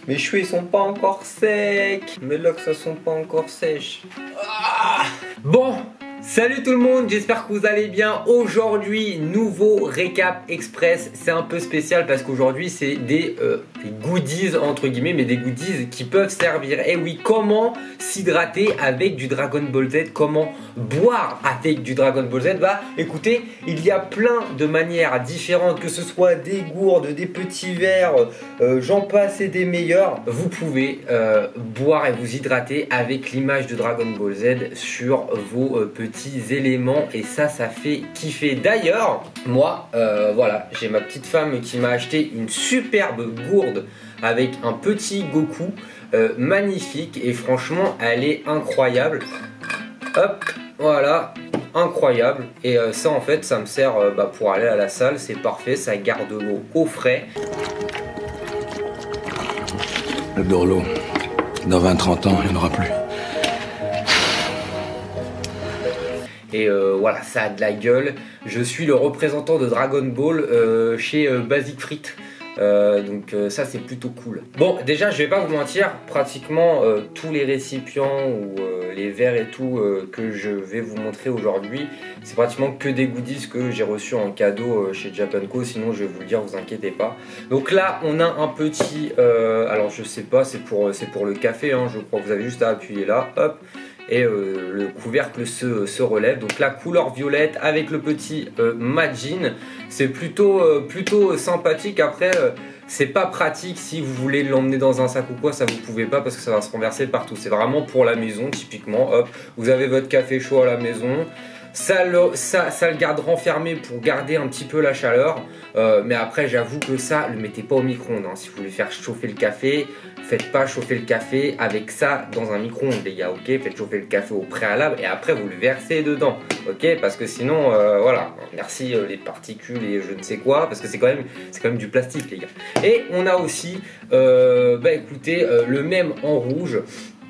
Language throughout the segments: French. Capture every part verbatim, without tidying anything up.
Mes cheveux ils sont pas encore secs. Mes locks ça sont pas encore sèches. Ah bon, salut tout le monde, j'espère que vous allez bien. Aujourd'hui, nouveau récap express. C'est un peu spécial parce qu'aujourd'hui c'est des euh, goodies entre guillemets, mais des goodies qui peuvent servir. Et oui, comment s'hydrater avec du Dragon Ball Z, comment boire avec du Dragon Ball Z. Bah écoutez, il y a plein de manières différentes, que ce soit des gourdes, des petits verres, euh, j'en passe et des meilleurs. Vous pouvez euh, boire et vous hydrater avec l'image de Dragon Ball Z sur vos euh, petits éléments, et ça, ça fait kiffer. D'ailleurs, moi, euh, voilà, j'ai ma petite femme qui m'a acheté une superbe gourde avec un petit Goku, euh, magnifique, et franchement, elle est incroyable. Hop, voilà, incroyable. Et euh, ça, en fait, ça me sert euh, bah, pour aller à la salle, c'est parfait, ça garde l'eau au frais. Le Dorlo, dans vingt trente ans, il n'y en aura plus. Et euh, voilà, ça a de la gueule. Je suis le représentant de Dragon Ball euh, chez euh, Basic Frites. Euh, donc euh, ça c'est plutôt cool. Bon, déjà je vais pas vous mentir, pratiquement euh, tous les récipients ou euh, les verres et tout euh, que je vais vous montrer aujourd'hui, c'est pratiquement que des goodies que j'ai reçus en cadeau euh, chez Japan Co. Sinon je vais vous le dire, vous inquiétez pas. Donc là on a un petit, euh, alors je sais pas, c'est pour, c'est pour le café, hein, je crois que vous avez juste à appuyer là, hop. Et euh, le couvercle se, se relève. Donc la couleur violette avec le petit euh, Majin, c'est plutôt, euh, plutôt sympathique. Après euh, c'est pas pratique si vous voulez l'emmener dans un sac ou quoi, ça vous pouvez pas parce que ça va se renverser partout. C'est vraiment pour la maison typiquement. Hop, vous avez votre café chaud à la maison. Ça le, ça, ça le garde renfermé pour garder un petit peu la chaleur. Euh, mais après j'avoue que ça, le mettez pas au micro-ondes, hein. Si vous voulez faire chauffer le café, faites pas chauffer le café avec ça dans un micro-ondes les gars, ok. Faites chauffer le café au préalable et après vous le versez dedans, ok. Parce que sinon, euh, voilà, merci euh, les particules et je ne sais quoi, parce que c'est quand même, c'est quand même du plastique les gars. Et on a aussi, euh, bah écoutez, euh, le même en rouge.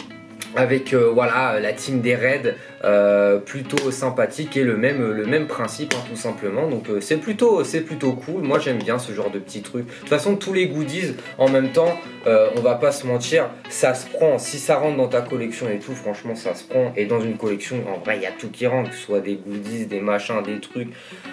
Avec euh, voilà la team des raids, euh, plutôt sympathique, et le même, le même principe, hein, tout simplement. Donc euh, c'est plutôt, c'est plutôt cool. Moi j'aime bien ce genre de petits trucs. De toute façon tous les goodies en même temps, euh, on va pas se mentir, ça se prend. Si ça rentre dans ta collection et tout, franchement ça se prend. Et dans une collection en vrai il y a tout qui rentre, que ce soit des goodies, des machins, des trucs.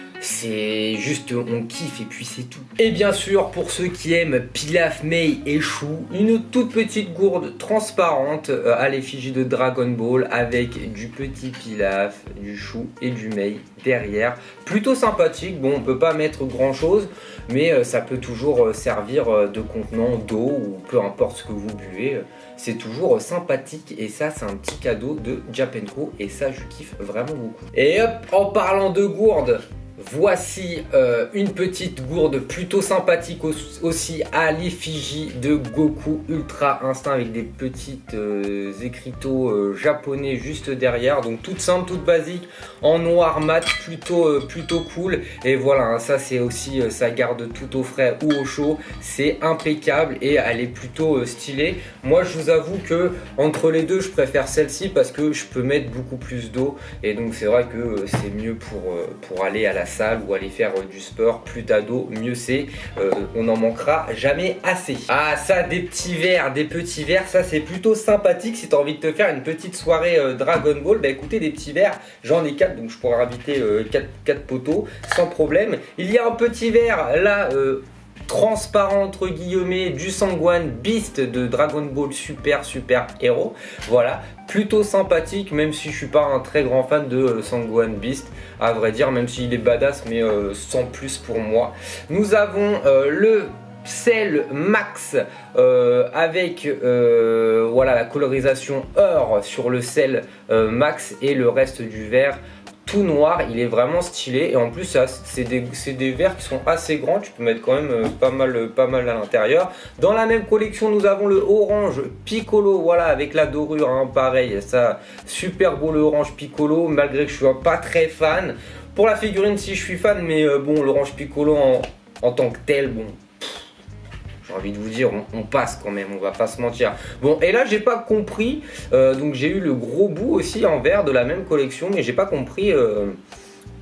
C'est juste, on kiffe et puis c'est tout. Et bien sûr, pour ceux qui aiment pilaf, mei et chou, une toute petite gourde transparente à l'effigie de Dragon Ball avec du petit pilaf, du chou et du mei derrière. Plutôt sympathique. Bon, on peut pas mettre grand chose, mais ça peut toujours servir de contenant d'eau ou peu importe ce que vous buvez. C'est toujours sympathique et ça c'est un petit cadeau de Japan Co. Et ça je kiffe vraiment beaucoup. Et hop, en parlant de gourde, voici euh, une petite gourde plutôt sympathique aussi à l'effigie de Goku Ultra Instinct avec des petites euh, écriteaux euh, japonais juste derrière. Donc toute simple, toute basique, en noir mat, plutôt, euh, plutôt cool. Et voilà, hein, ça c'est aussi, euh, ça garde tout au frais ou au chaud. C'est impeccable et elle est plutôt euh, stylée. Moi je vous avoue que entre les deux je préfère celle-ci parce que je peux mettre beaucoup plus d'eau. Et donc c'est vrai que euh, c'est mieux pour, euh, pour aller à la salle ou aller faire euh, du sport. Plus t'as d'eau, mieux c'est. Euh, on n'en manquera jamais assez. Ah ça, des petits verres, des petits verres, ça c'est plutôt sympathique. Si tu as envie de te faire une petite soirée euh, Dragon Ball, bah écoutez, des petits verres, j'en ai quatre, donc je pourrais inviter euh, quatre poteaux sans problème. Il y a un petit verre là euh, transparent entre guillemets du Sangohan Beast de Dragon Ball Super Super Hero. Voilà, plutôt sympathique, même si je suis pas un très grand fan de euh, Sangohan Beast, à vrai dire, même s'il est badass, mais euh, sans plus pour moi. Nous avons euh, le Cell Max euh, avec euh, voilà la colorisation or sur le Cell euh, Max et le reste du verre tout noir. Il est vraiment stylé et en plus c'est des, des verres qui sont assez grands, tu peux mettre quand même euh, pas mal, pas mal à l'intérieur. Dans la même collection nous avons le orange Piccolo, voilà, avec la dorure, hein, pareil, ça super beau le orange Piccolo, malgré que je sois pas très fan. Pour la figurine si je suis fan, mais euh, bon, l'orange Piccolo en, en tant que tel, bon, j'ai envie de vous dire, on, on passe quand même, on va pas se mentir. Bon, et là j'ai pas compris, euh, donc j'ai eu le gros bout aussi en verre de la même collection, mais j'ai pas compris euh,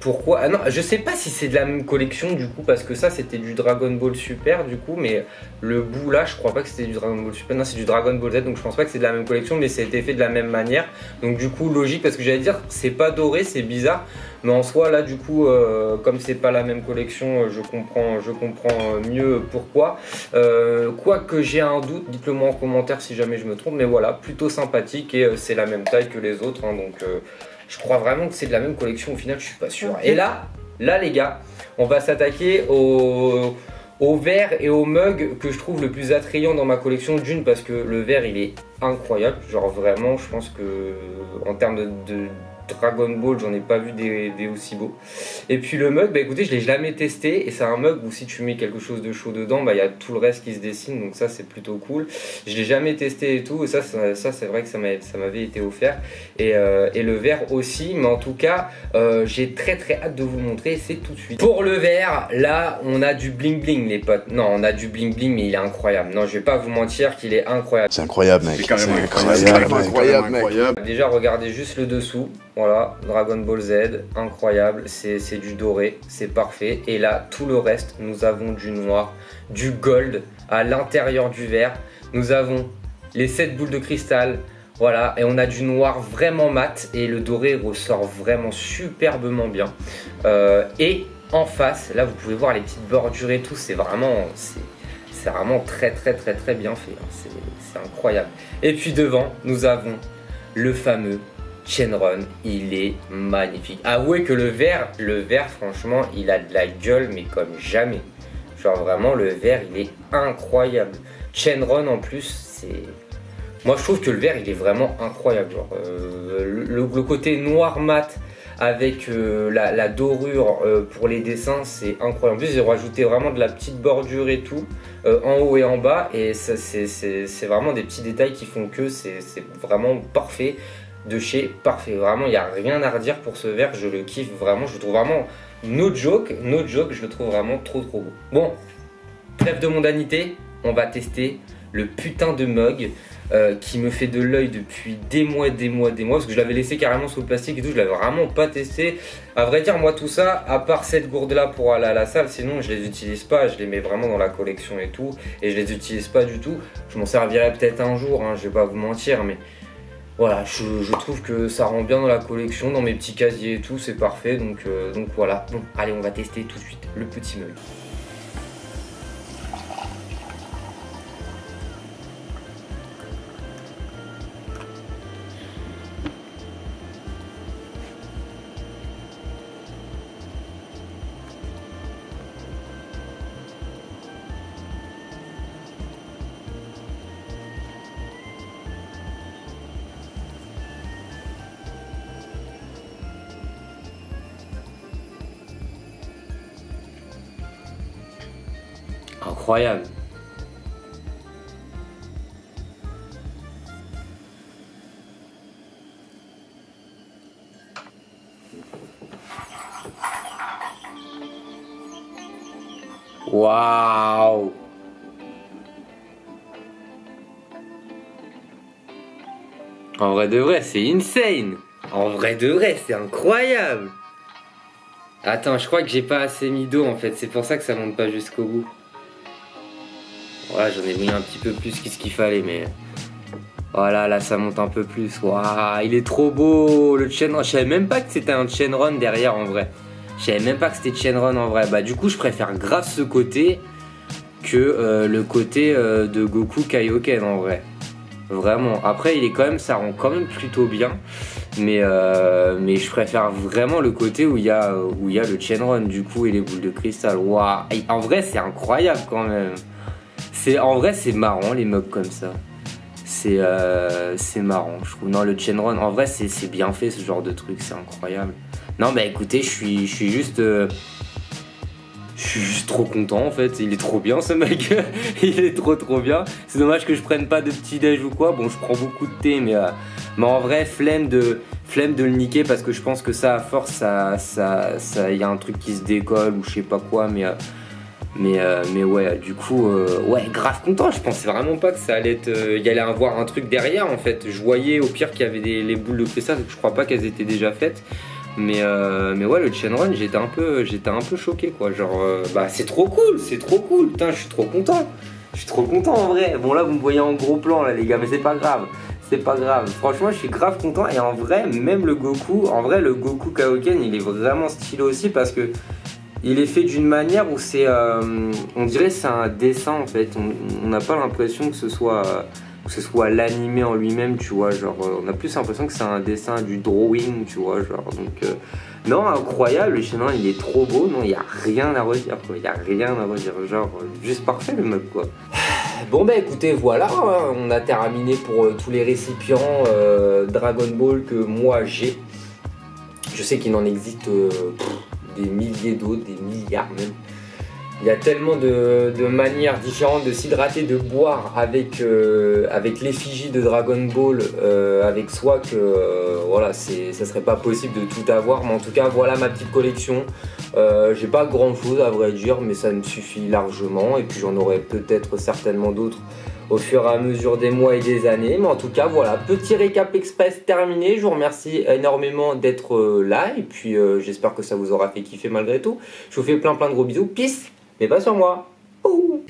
pourquoi. Ah non, je sais pas si c'est de la même collection du coup, parce que ça c'était du Dragon Ball Super du coup, mais le bout là, je crois pas que c'était du Dragon Ball Super. Non, c'est du Dragon Ball Z, donc je pense pas que c'est de la même collection, mais ça a été fait de la même manière. Donc du coup, logique, parce que j'allais dire, c'est pas doré, c'est bizarre. Mais en soi, là, du coup, euh, comme c'est pas la même collection, je comprends, je comprends mieux pourquoi. Euh, Quoique j'ai un doute, dites-le moi en commentaire si jamais je me trompe. Mais voilà, plutôt sympathique et euh, c'est la même taille que les autres. Hein, donc, euh, je crois vraiment que c'est de la même collection. Au final, je suis pas sûr. Et là, là, les gars, on va s'attaquer au, au verre et au mug que je trouve le plus attrayant dans ma collection. D'une, parce que le verre, il est incroyable. Genre vraiment, je pense que en termes de, de Dragon Ball, j'en ai pas vu des, des aussi beaux. Et puis le mug, bah écoutez, je l'ai jamais testé et c'est un mug où si tu mets quelque chose de chaud dedans, bah il y a tout le reste qui se dessine, donc ça c'est plutôt cool. Je l'ai jamais testé et tout, et ça, ça, ça c'est vrai que ça m'avait été offert. Et, euh, et le verre aussi, mais en tout cas, euh, j'ai très très hâte de vous montrer, c'est tout de suite. Pour le verre, là, on a du bling bling les potes. Non, on a du bling bling, mais il est incroyable. Non, je vais pas vous mentir qu'il est incroyable. C'est incroyable, mec. C'est incroyable, incroyable, incroyable, mec. incroyable. Déjà, regardez juste le dessous. Voilà, Dragon Ball Z, incroyable, c'est du doré, c'est parfait. Et là, tout le reste, nous avons du noir, du gold à l'intérieur du verre. Nous avons les sept boules de cristal, voilà, et on a du noir vraiment mat et le doré ressort vraiment superbement bien. Euh, et en face, là, vous pouvez voir les petites bordures et tout, c'est vraiment, c'est vraiment très très très très bien fait, hein. C'est incroyable. Et puis devant, nous avons le fameux Shenron, il est magnifique. Avouez que le verre, le verre franchement, il a de la gueule mais comme jamais. Genre vraiment le verre, il est incroyable. Shenron en plus, c'est... Moi je trouve que le verre, il est vraiment incroyable. Genre, euh, le, le côté noir mat avec euh, la, la dorure euh, pour les dessins, c'est incroyable. En plus, ils ont rajouté vraiment de la petite bordure et tout, euh, en haut et en bas. Et ça, c'est vraiment des petits détails qui font que c'est vraiment parfait. De chez parfait, vraiment il n'y a rien à redire pour ce verre, je le kiffe vraiment, je le trouve vraiment no joke, no joke, je le trouve vraiment trop trop beau. Bon, trêve de mondanité, on va tester le putain de mug euh, qui me fait de l'œil depuis des mois, des mois, des mois, parce que je l'avais laissé carrément sous le plastique et tout, je l'avais vraiment pas testé. À vrai dire, moi tout ça, à part cette gourde là pour aller à la salle, sinon je les utilise pas, je les mets vraiment dans la collection et tout, et je les utilise pas du tout. Je m'en servirai peut-être un jour, hein, je vais pas vous mentir, mais voilà, je, je trouve que ça rend bien dans la collection, dans mes petits casiers et tout, c'est parfait, donc, euh, donc voilà. Bon, allez, on va tester tout de suite le petit mug. Incroyable. Waouh. En vrai de vrai, c'est insane. En vrai de vrai, c'est incroyable. Attends, je crois que j'ai pas assez mis d'eau en fait, c'est pour ça que ça monte pas jusqu'au bout. Voilà, j'en ai mis un petit peu plus qu'est-ce qu'il fallait, mais voilà, là ça monte un peu plus. Waouh, il est trop beau le Shenron. Je savais même pas que c'était un Shenron derrière en vrai. Je savais même pas que c'était Shenron en vrai. Bah du coup, je préfère grave ce côté que euh, le côté euh, de Goku Kaioken en vrai. Vraiment. Après, il est quand même, ça rend quand même plutôt bien. Mais, euh, mais je préfère vraiment le côté où il y a, où il y a le Shenron du coup et les boules de cristal. Waouh, en vrai, c'est incroyable quand même. En vrai, c'est marrant les mugs comme ça. C'est euh, marrant, je trouve. Non, le Shenron, en vrai, c'est bien fait ce genre de truc, c'est incroyable. Non, bah écoutez, je suis, je suis juste. Euh, je suis juste trop content en fait. Il est trop bien ce mec. Il est trop trop bien. C'est dommage que je prenne pas de petit déj ou quoi. Bon, je prends beaucoup de thé, mais, euh, mais en vrai, flemme de, flemme de le niquer parce que je pense que ça, à force, ça, ça, ça, y a un truc qui se décolle ou je sais pas quoi, mais. Euh, Mais, euh, mais ouais, du coup, euh, ouais, grave content. Je pensais vraiment pas que ça allait être. Euh, y allait avoir un truc derrière en fait. Je voyais au pire qu'il y avait des, les boules de cristal, je crois pas qu'elles étaient déjà faites. Mais, euh, mais ouais, le Shenron, j'étais un peu, j'étais un peu choqué quoi. Genre, euh, bah c'est trop cool, c'est trop cool. Putain, je suis trop content. Je suis trop content en vrai. Bon là, vous me voyez en gros plan là les gars, mais c'est pas grave. C'est pas grave. Franchement, je suis grave content. Et en vrai, même le Goku, en vrai, le Goku Kaioken, il est vraiment stylé aussi parce que il est fait d'une manière où c'est, euh, on dirait c'est un dessin en fait. On n'a pas l'impression que ce soit, que ce soit l'animé en lui-même, tu vois. Genre, on a plus l'impression que c'est un dessin, du drawing, tu vois. Genre, donc, euh, non, incroyable. Le Shenron, il est trop beau. Non, il y a rien à redire, quoi. Il y a rien à redire. Genre, juste parfait le meuble, quoi. Bon bah écoutez, voilà, hein, on a terminé pour euh, tous les récipients euh, Dragon Ball que moi j'ai. Je sais qu'il en existe euh, pff, des milliers d'autres, des milliards même. Il y a tellement de, de manières différentes de s'hydrater, de boire avec, euh, avec l'effigie de Dragon Ball euh, avec soi que euh, voilà, c'est, ça serait pas possible de tout avoir. Mais en tout cas, voilà ma petite collection. Euh, j'ai pas grand chose à vrai dire, mais ça me suffit largement. Et puis j'en aurai peut-être certainement d'autres au fur et à mesure des mois et des années. Mais en tout cas, voilà, petit récap express terminé. Je vous remercie énormément d'être euh, là. Et puis euh, j'espère que ça vous aura fait kiffer malgré tout. Je vous fais plein plein de gros bisous. Peace! Mais pas sur moi. Ouh.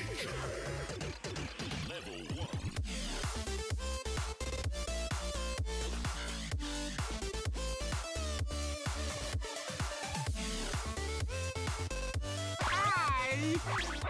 Hi.